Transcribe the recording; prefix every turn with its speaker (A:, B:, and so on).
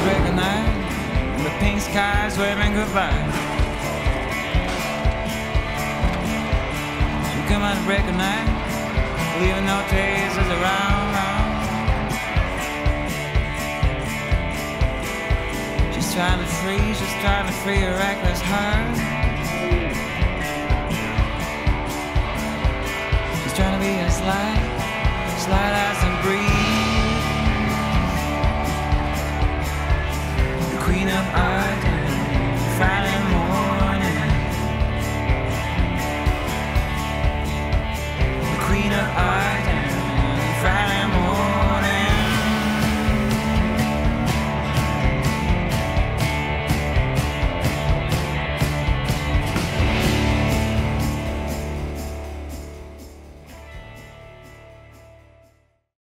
A: break of night, and the pink skies waving goodbye. You come out to break of night, leaving no traces around. Just trying to free your reckless heart.